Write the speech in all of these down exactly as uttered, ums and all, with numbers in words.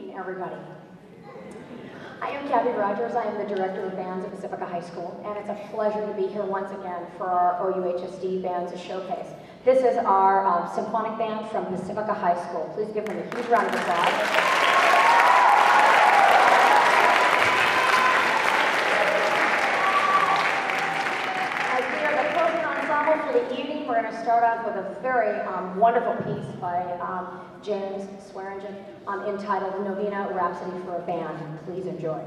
evening, everybody. I am Kathy Rogers. I am the Director of Bands at Pacifica High School, and it's a pleasure to be here once again for our O U H S D Bands Showcase. This is our uh, symphonic band from Pacifica High School. Please give them a huge round of applause. For the evening, we're going to start off with a very um, wonderful piece by um, James Swearingen um, entitled Novena Rhapsody for a Band. Please enjoy.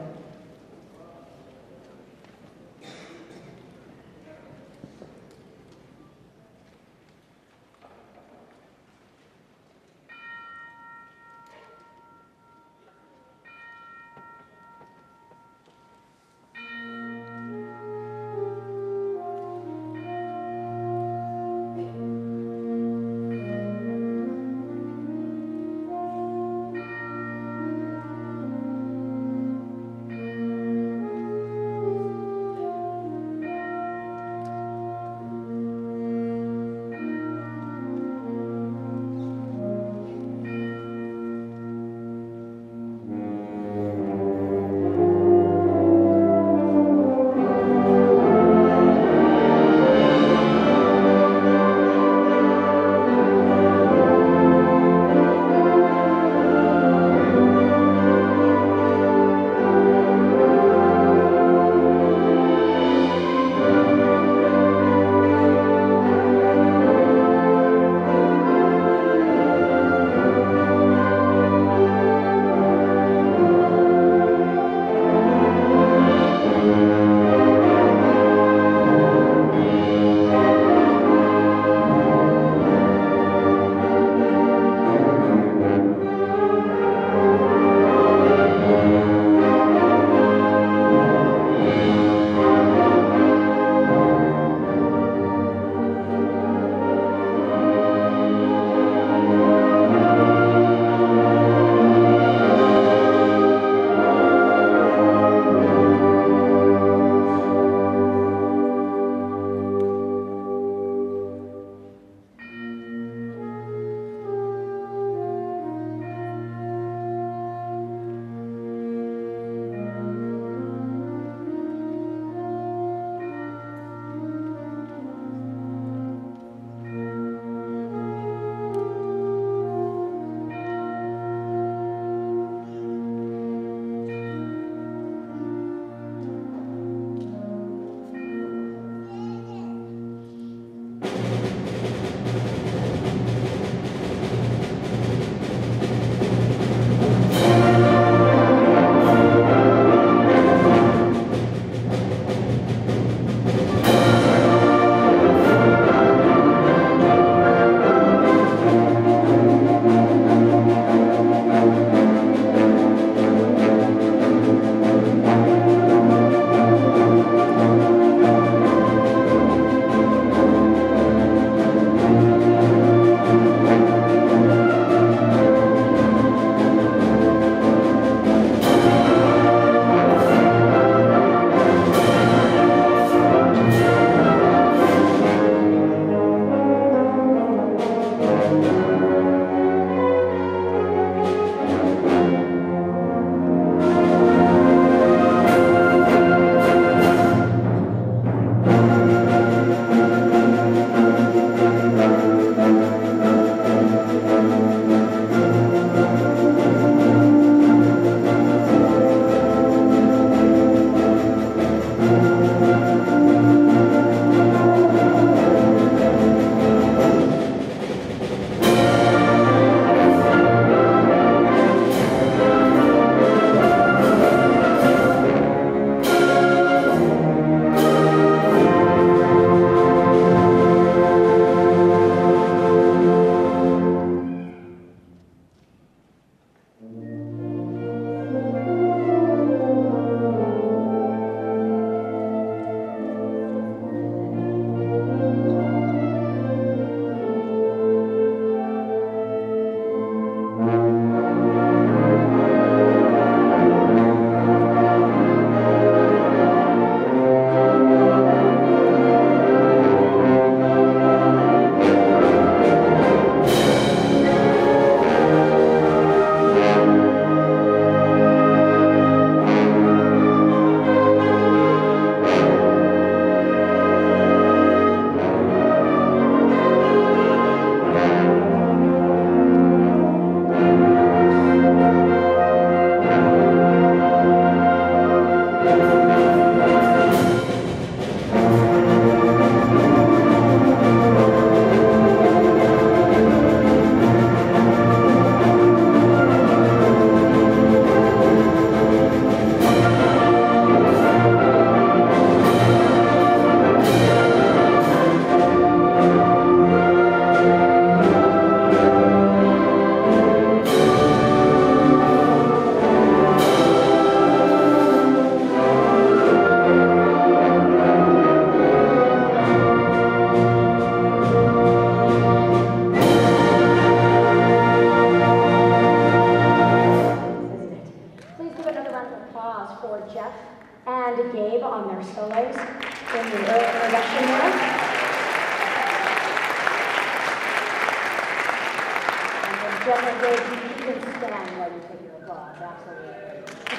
and Gabe on their solos in the early introduction there. And then General Gabe, you can stand while you take your applause, absolutely.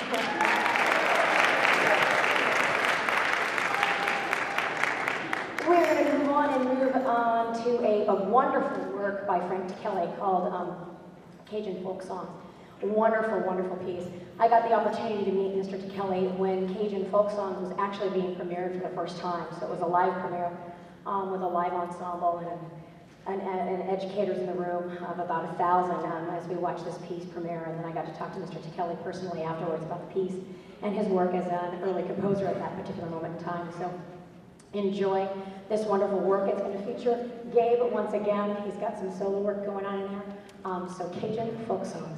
We're going to move on and move on to a, a wonderful work by Frank Kelly called um, Cajun Folk Songs. Wonderful, wonderful piece. I got the opportunity to meet Mister Kelly when Cajun Folk Songs was actually being premiered for the first time. So it was a live premiere um, with a live ensemble and, and, and educators in the room of about a thousand um, as we watched this piece premiere. And then I got to talk to Mister Kelly personally afterwards about the piece and his work as an early composer at that particular moment in time. So enjoy this wonderful work. It's going to feature Gabe once again. He's got some solo work going on in there. Um, so Cajun Folk Songs.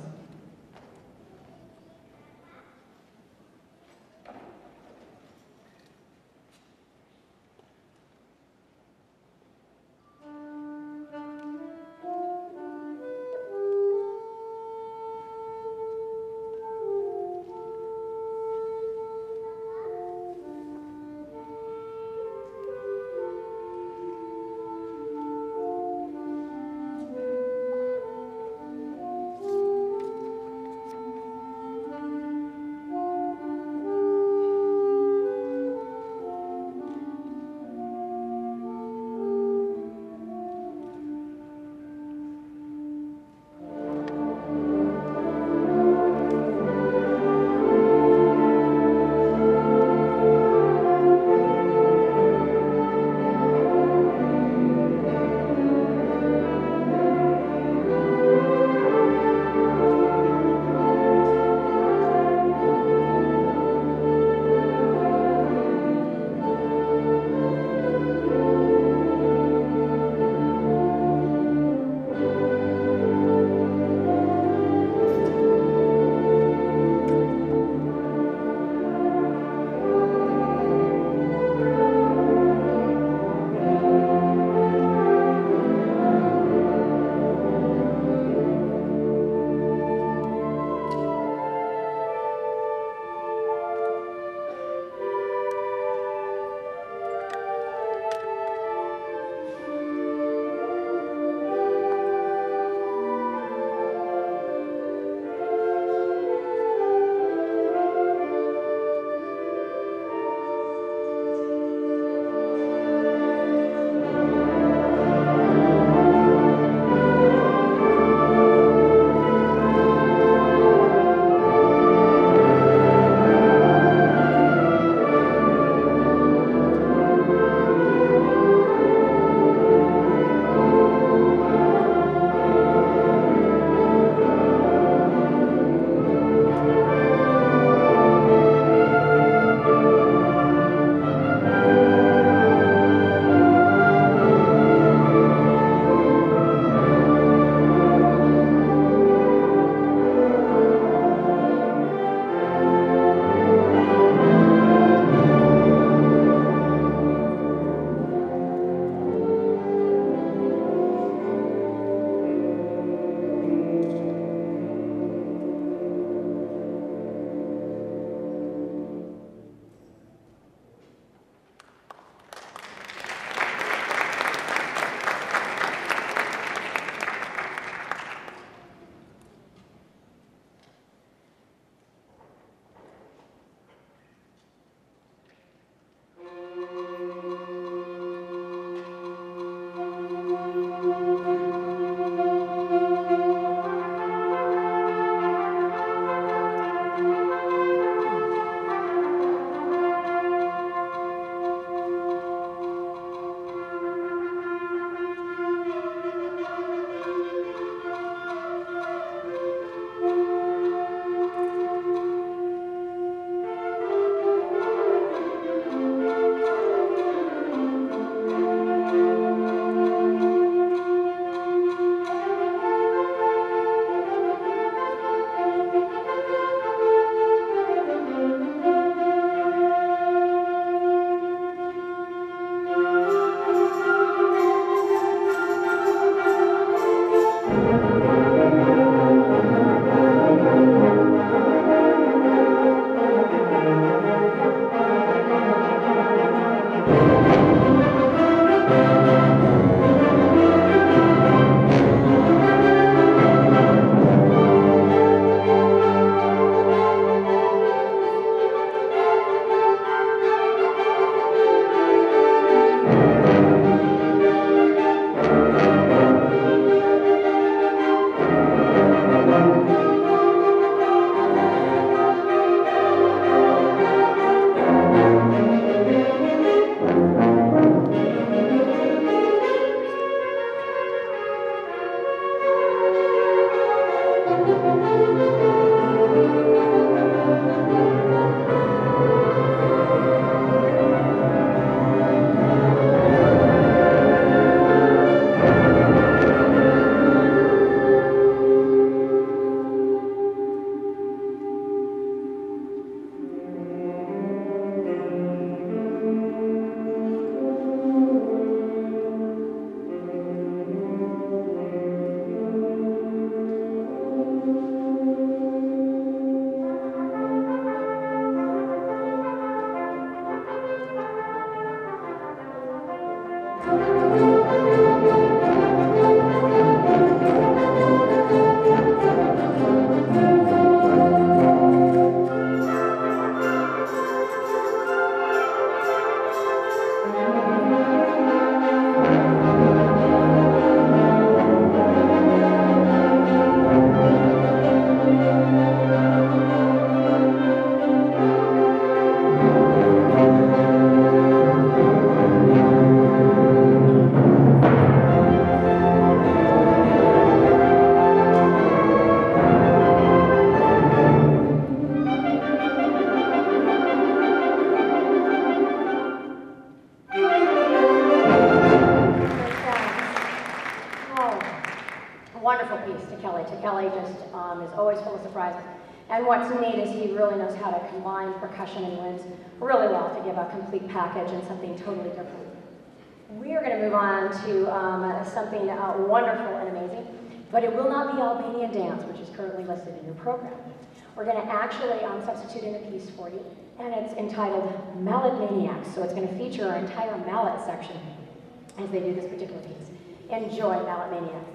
always full of surprises. And what's neat is he really knows how to combine percussion and winds really well to give a complete package and something totally different. We are going to move on to um, something uh, wonderful and amazing, but it will not be Albanian dance, which is currently listed in your program. We're going to actually um, substitute in a piece for you, and it's entitled Mallet Maniacs. So it's going to feature our entire mallet section as they do this particular piece. Enjoy Mallet Maniacs.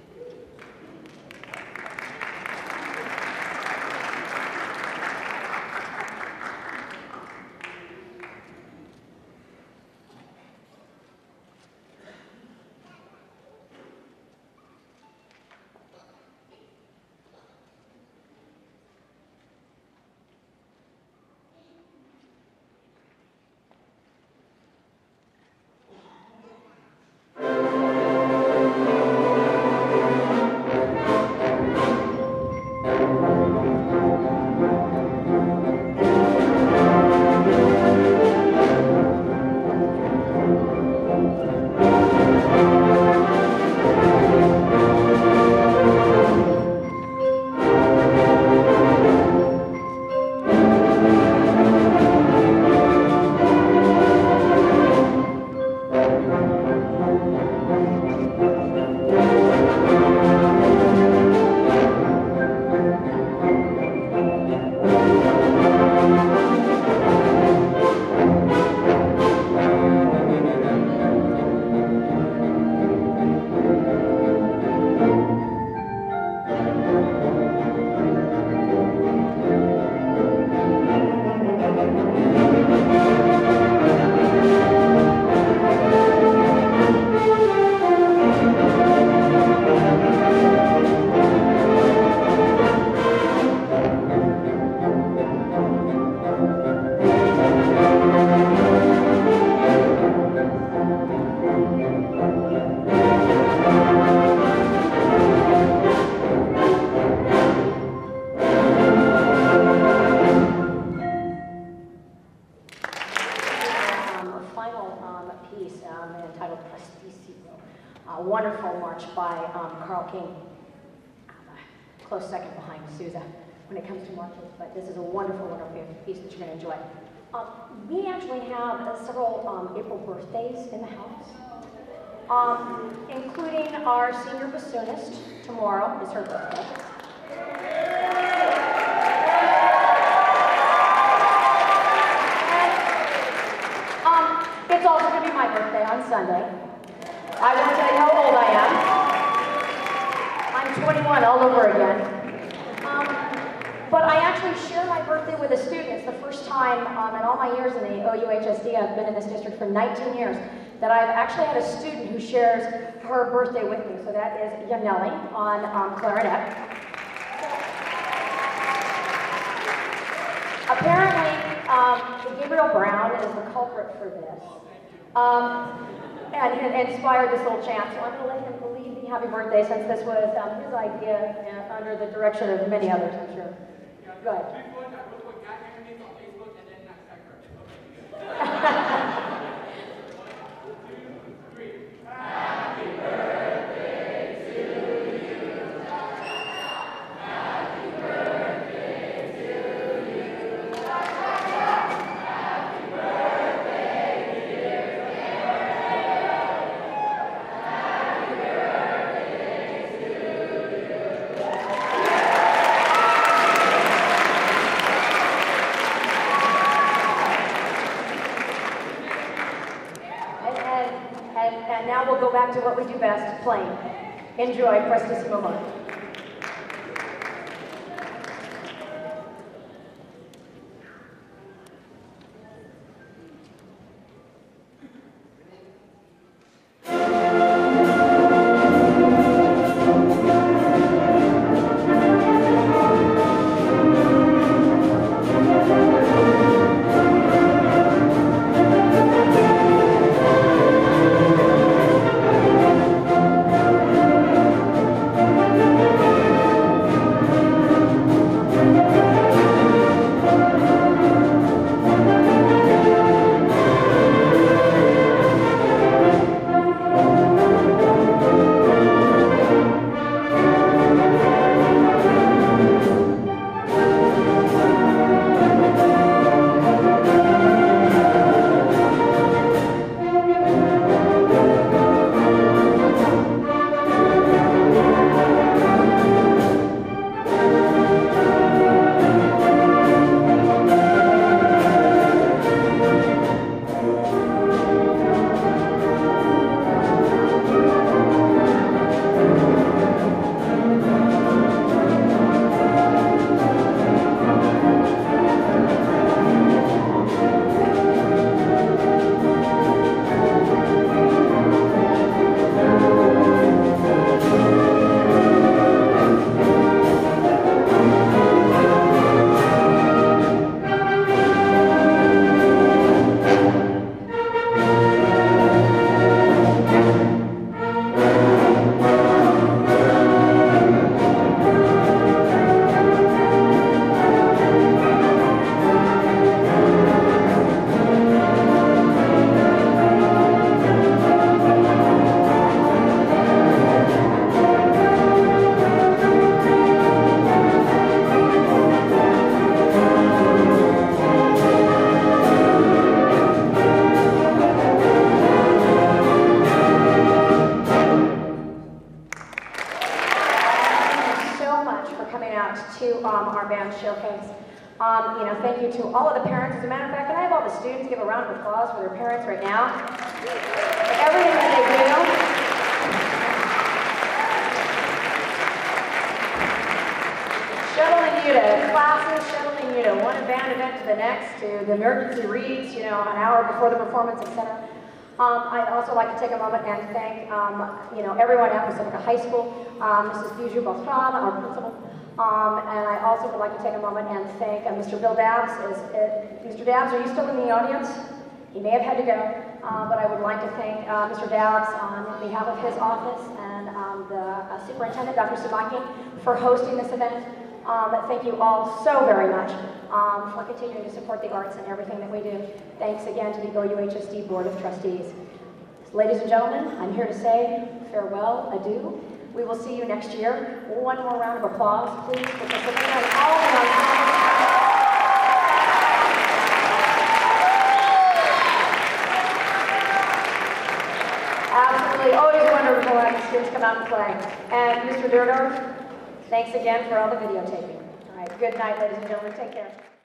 A wonderful march by um, Carl King, um, close second behind Sousa when it comes to marches, but this is a wonderful, wonderful piece that you're going to enjoy. Um, we actually have uh, several um, April birthdays in the house, um, including our senior bassoonist. Tomorrow is her birthday. And, um, it's also going to be my birthday on Sunday. I won't tell you how old I am. I'm twenty-one all over again. Um, but I actually share my birthday with a student. It's the first time um, in all my years in the O U H S D, I've been in this district for nineteen years, that I've actually had a student who shares her birthday with me. So that is Yaneli on um, clarinet. Apparently, um, Gabriel Brown is the culprit for this. Um, And he inspired this little chant, so I'm going to let him lead the happy birthday since this was um, his idea and under the direction of many others, I'm sure. Go ahead. Go back to what we do best, playing. Enjoy Prestissimo March. Thank you. Summer Band Showcase. Um, you know, thank you to all of the parents. As a matter of fact, can I have all the students give a round of applause for their parents right now? For everything that they do. Shuttling you to classes, shuttling you to one band event to the next, to the emergency reads, you know, an hour before the performance, et cetera. Um, I'd also like to take a moment and thank, um, you know, everyone at Pacifica High School, um, Missus Bijou Beltran, our principal, um, and I also would like to take a moment and thank uh, Mister Bill Dabbs. Is, uh, Mister Dabbs, are you still in the audience? He may have had to go, uh, but I would like to thank uh, Mister Dabbs on behalf of his office and um, the uh, superintendent, Doctor Subaki, for hosting this event. Um, thank you all so very much um, for continuing to support the arts and everything that we do. Thanks again to the O U H S D Board of Trustees. Ladies and gentlemen, I'm here to say farewell, adieu. We will see you next year. One more round of applause, please, for Pacifica and all of the ensemble. Absolutely, always wonderful when the students come out and play. And Mister Durdorf, thanks again for all the videotaping. All right, good night, ladies and gentlemen. Take care.